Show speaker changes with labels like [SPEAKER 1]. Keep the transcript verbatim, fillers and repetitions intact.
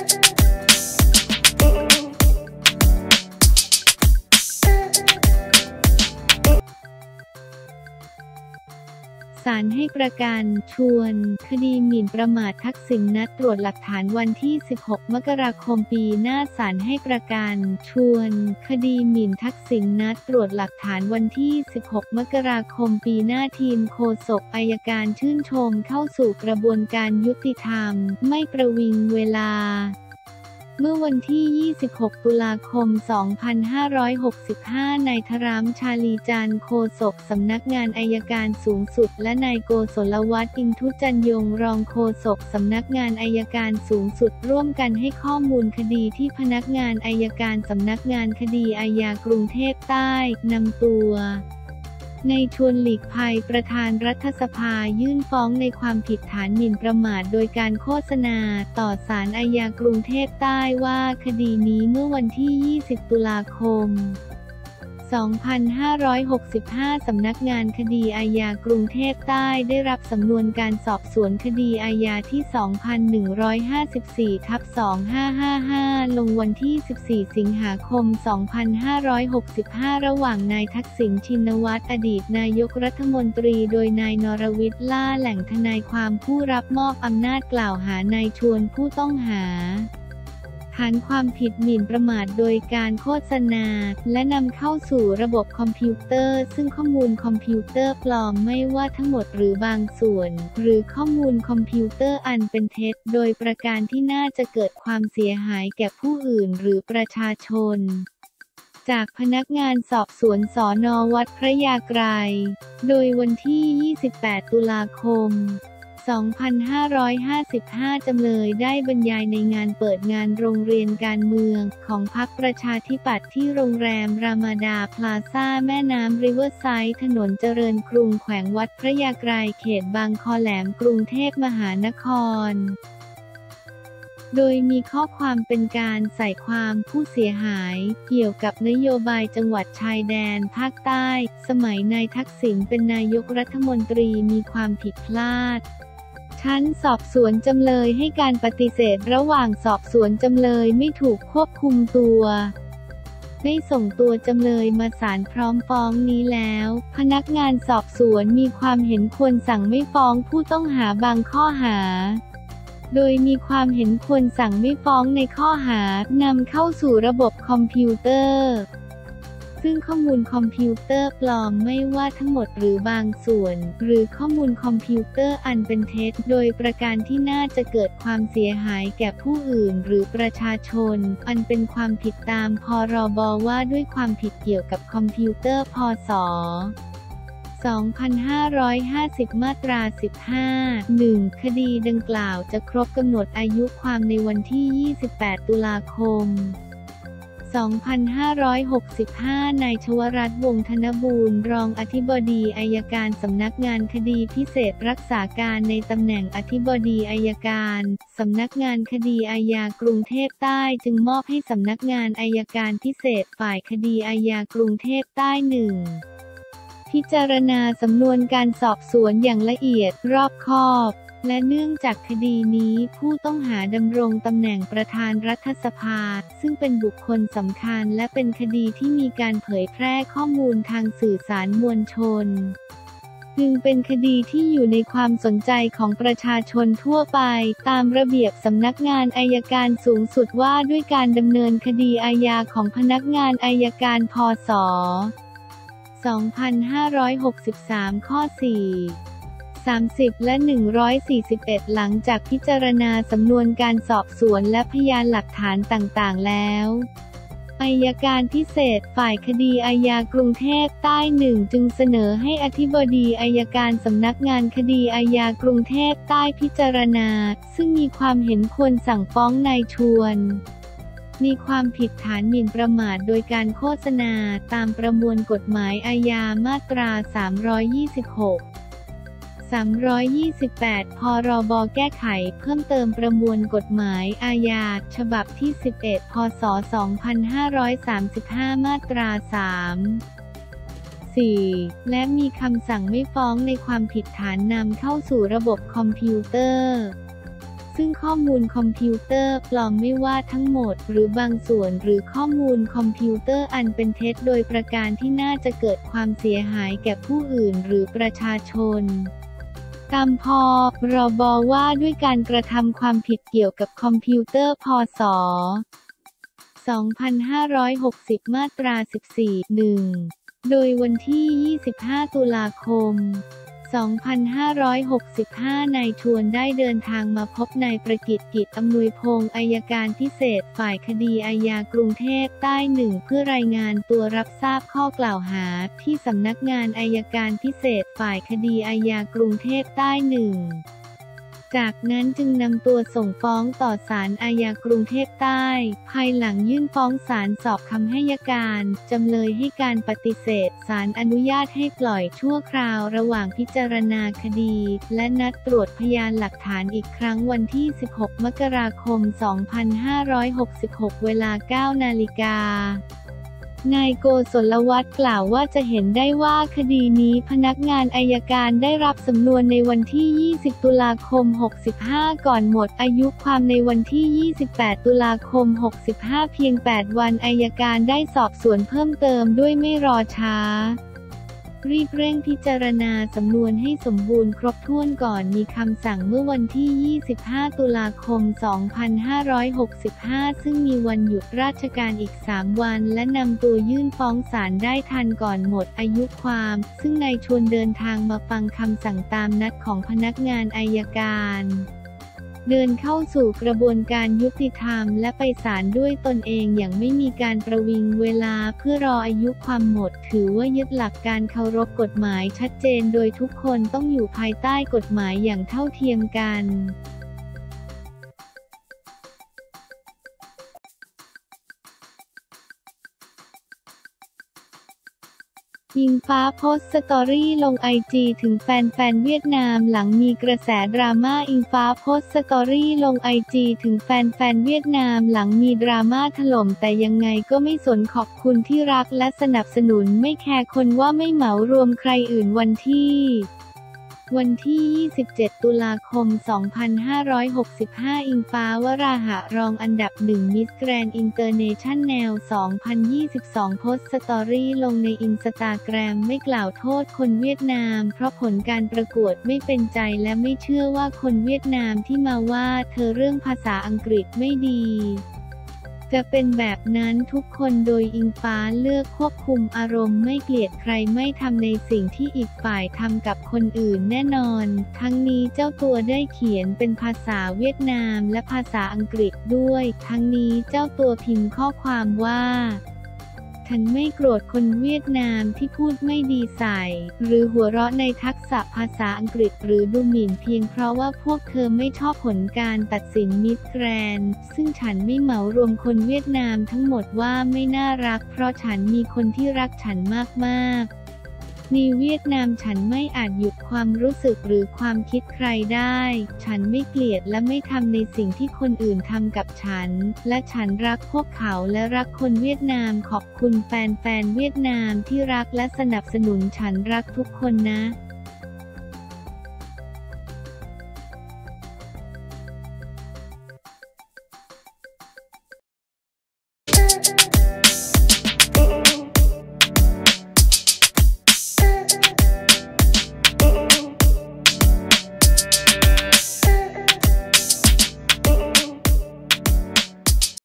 [SPEAKER 1] ศาลให้ประกันชวนคดีหมิ่นประมาททักษิณนัดตรวจหลักฐานวันที่สิบหกมกราคมปีหน้าศาลให้ประกันชวนคดีหมิ่นทักษิณนัดตรวจหลักฐานวันที่สิบหกมกราคมปีหน้าทีมโฆษกอัยการชื่นชมเข้าสู่กระบวนการยุติธรรมไม่ประวิงเวลาเมื่อวันที่ ยี่สิบหก ตุลาคม สองพันห้าร้อยหกสิบห้า นายธรรมชาลีจันทร์โฆษกสำนักงานอัยการสูงสุดและนายโกศลวัฒน์อินทุจันยงรองโฆษกสำนักงานอัยการสูงสุดร่วมกันให้ข้อมูลคดีที่พนักงานอัยการสำนักงานคดีอาญากรุงเทพใต้นำตัวนายชวนหลีกภัยประธานรัฐสภายื่นฟ้องในความผิดฐานหมิ่นประมาทโดยการโฆษณาต่อศาลอาญากรุงเทพใต้ว่าคดีนี้เมื่อวันที่ ยี่สิบ ตุลาคม สองพันห้าร้อยหกสิบห้า สำนักงานคดีอาญากรุงเทพใต้ได้รับสำนวนการสอบสวนคดีอาญาที่ สองพันหนึ่งร้อยห้าสิบสี่ ทับ สองพันห้าร้อยห้าสิบห้า ลงวันที่ สิบสี่ สิงหาคม สองพันห้าร้อยหกสิบห้า ระหว่างนายทักษิณชินวัตรอดีตนายกรัฐมนตรีโดยนายนรวิทย์ล่าแหล่งทนายความผู้รับมอบอำนาจกล่าวหานายชวนผู้ต้องหาฐานความผิดหมิ่นประมาทโดยการโฆษณาและนำเข้าสู่ระบบคอมพิวเตอร์ซึ่งข้อมูลคอมพิวเตอร์ปลอมไม่ว่าทั้งหมดหรือบางส่วนหรือข้อมูลคอมพิวเตอร์อันเป็นเท็จโดยประการที่น่าจะเกิดความเสียหายแก่ผู้อื่นหรือประชาชนจากพนักงานสอบสวนสน.วัดพระยาไกรโดยวันที่ ยี่สิบแปด ตุลาคมสองพันห้าร้อยห้าสิบห้า จำเลยได้บรรยายในงานเปิดงานโรงเรียนการเมืองของพรรคประชาธิปัตย์ที่โรงแรมรามาดาพลาซ่าแม่น้ำริเวอร์ไซด์ถนนเจริญกรุงแขวงวัดพระยาไกรเขตบางคอแหลมกรุงเทพมหานครโดยมีข้อความเป็นการใส่ความผู้เสียหายเกี่ยวกับนโยบายจังหวัดชายแดนภาคใต้สมัยนายทักษิณเป็นนายกรัฐมนตรีมีความผิดพลาดชั้นสอบสวนจำเลยให้การปฏิเสธระหว่างสอบสวนจำเลยไม่ถูกควบคุมตัวได้ส่งตัวจำเลยมาศาลพร้อมฟ้องนี้แล้วพนักงานสอบสวนมีความเห็นควรสั่งไม่ฟ้องผู้ต้องหาบางข้อหาโดยมีความเห็นควรสั่งไม่ฟ้องในข้อหานำเข้าสู่ระบบคอมพิวเตอร์ซึ่งข้อมูลคอมพิวเตอร์ปลอมไม่ว่าทั้งหมดหรือบางส่วนหรือข้อมูลคอมพิวเตอร์อันเป็นเท็จโดยประการที่น่าจะเกิดความเสียหายแก่ผู้อื่นหรือประชาชนอันเป็นความผิดตามพรบว่าด้วยความผิดเกี่ยวกับคอมพิวเตอร์พ.ศ. สองพันห้าร้อยห้าสิบ มาตรา สิบห้า หนึ่ง คดีดังกล่าวจะครบกำหนดอายุความในวันที่ ยี่สิบแปด ตุลาคม สองพันห้าร้อยหกสิบห้า นายชวรัตน์ วงศ์ธนบูรณ์รองอธิบดีอัยการสำนักงานคดีพิเศษรักษาการในตำแหน่งอธิบดีอัยการสำนักงานคดีอาญากรุงเทพใต้จึงมอบให้สำนักงานอัยการพิเศษฝ่ายคดีอาญากรุงเทพใต้ หนึ่งพิจารณาสำนวนการสอบสวนอย่างละเอียดรอบคอบและเนื่องจากคดีนี้ผู้ต้องหาดำรงตำแหน่งประธานรัฐสภาซึ่งเป็นบุคคลสำคัญและเป็นคดีที่มีการเผยแพร่ข้อมูลทางสื่อสารมวลชนจึงเป็นคดีที่อยู่ในความสนใจของประชาชนทั่วไปตามระเบียบสำนักงานอัยการสูงสุดว่าด้วยการดำเนินคดีอาญาของพนักงานอัยการ พ.ศ. สองพันห้าร้อยหกสิบสาม ข้อ สี่ สามสิบ และ หนึ่งร้อยสี่สิบเอ็ด หลังจากพิจารณาสำนวนการสอบสวนและพยานหลักฐานต่างๆแล้วอัยการพิเศษฝ่ายคดีอาญากรุงเทพใต้ หนึ่ง จึงเสนอให้อธิบดีอัยการสำนักงานคดีอาญากรุงเทพใต้พิจารณาซึ่งมีความเห็นควรสั่งฟ้องนายชวนมีความผิดฐานหมิ่นประมาทโดยการโฆษณาตามประมวลกฎหมายอาญามาตรา สามร้อยยี่สิบหก สามร้อยยี่สิบแปด พรบแก้ไขเพิ่มเติมประมวลกฎหมายอาญาฉบับที่ สิบเอ็ด พ.ศ. สองพันห้าร้อยสามสิบห้า มาตรา สาม สี่ และมีคำสั่งไม่ฟ้องในความผิดฐานนำเข้าสู่ระบบคอมพิวเตอร์ซึ่งข้อมูลคอมพิวเตอร์ปลอมไม่ว่าทั้งหมดหรือบางส่วนหรือข้อมูลคอมพิวเตอร์อันเป็นเท็จโดยประการที่น่าจะเกิดความเสียหายแก่ผู้อื่นหรือประชาชนตามพ.รบ.ว่าด้วยการกระทำความผิดเกี่ยวกับคอมพิวเตอร์พ.ศ. สองพันห้าร้อยหกสิบ มาตรา สิบสี่ หนึ่ง โดยวันที่ ยี่สิบห้า ตุลาคม สองพันห้าร้อยหกสิบห้า นายชวนได้เดินทางมาพบนายประกิต กิจอำนวยพงษ์อัยการพิเศษฝ่ายคดีอาญากรุงเทพใต้หนึ่งเพื่อรายงานตัวรับทราบข้อกล่าวหาที่สำนักงานอัยการพิเศษฝ่ายคดีอาญากรุงเทพใต้หนึ่งจากนั้นจึงนำตัวส่งฟ้องต่อศาลอาญากรุงเทพใต้ภายหลังยื่นฟ้องศาลสอบคำให้การจำเลยให้การปฏิเสธศาลอนุญาตให้ปล่อยชั่วคราวระหว่างพิจารณาคดีและนัดตรวจพยานหลักฐานอีกครั้งวันที่ สิบหก มกราคม สองพันห้าร้อยหกสิบหก เวลา เก้า นาฬิกานายโกศลวัฒน์กล่าวว่าจะเห็นได้ว่าคดีนี้พนักงานอัยการได้รับสำนวนในวันที่ ยี่สิบ ตุลาคม หกสิบห้า ก่อนหมดอายุความในวันที่ ยี่สิบแปด ตุลาคม หกสิบห้า เพียง แปด วันอัยการได้สอบสวนเพิ่มเติมด้วยไม่รอช้ารีบเร่งพิจารณาสำนวนให้สมบูรณ์ครบถ้วนก่อนมีคำสั่งเมื่อวันที่ ยี่สิบห้า ตุลาคม สองพันห้าร้อยหกสิบห้า ซึ่งมีวันหยุดราชการอีก สาม วันและนำตัวยื่นฟ้องศาลได้ทันก่อนหมดอายุความซึ่งนายชวนเดินทางมาฟังคำสั่งตามนัดของพนักงานอัยการเดินเข้าสู่กระบวนการยุติธรรมและไปศาลด้วยตนเองอย่างไม่มีการประวิงเวลาเพื่อรออายุความหมดถือว่ายึดหลักการเคารพกฎหมายชัดเจนโดยทุกคนต้องอยู่ภายใต้กฎหมายอย่างเท่าเทียมกันอิงฟ้าโพสต์สตอรี่ลงไอจีถึงแฟนๆเวียดนามหลังมีกระแสดราม่าอิงฟ้าโพสต์สตอรี่ลงไอจีถึงแฟนๆเวียดนามหลังมีดราม่าถล่มแต่ยังไงก็ไม่สนขอบคุณที่รักและสนับสนุนไม่แคร์คนว่าไม่เหมารวมใครอื่นวันที่วันที่ ยี่สิบเจ็ด ตุลาคม สองพันห้าร้อยหกสิบห้า อิงฟ้าวราหะรองอันดับหนึ่งมิสแกรนด์อินเตอร์เนชั่นแนล สองพันยี่สิบสอง โพสต์สตอรี่ลงในอินสตาแกรมไม่กล่าวโทษคนเวียดนามเพราะผลการประกวดไม่เป็นใจและไม่เชื่อว่าคนเวียดนามที่มาว่าเธอเรื่องภาษาอังกฤษไม่ดีจะเป็นแบบนั้นทุกคนโดยอิงฟ้าเลือกควบคุมอารมณ์ไม่เกลียดใครไม่ทำในสิ่งที่อีกฝ่ายทำกับคนอื่นแน่นอนทั้งนี้เจ้าตัวได้เขียนเป็นภาษาเวียดนามและภาษาอังกฤษด้วยทั้งนี้เจ้าตัวพิมพ์ข้อความว่าฉันไม่โกรธคนเวียดนามที่พูดไม่ดีใส่หรือหัวเราะในทักษะภาษาอังกฤษหรือดูหมิ่นเพียงเพราะว่าพวกเธอไม่ชอบผลการตัดสินมิสแกรนด์ซึ่งฉันไม่เหมารวมคนเวียดนามทั้งหมดว่าไม่น่ารักเพราะฉันมีคนที่รักฉันมากๆในเวียดนามฉันไม่อาจหยุดความรู้สึกหรือความคิดใครได้ฉันไม่เกลียดและไม่ทำในสิ่งที่คนอื่นทำกับฉันและฉันรักพวกเขาและรักคนเวียดนามขอบคุณแฟนๆเวียดนามที่รักและสนับสนุนฉันรักทุกคนนะ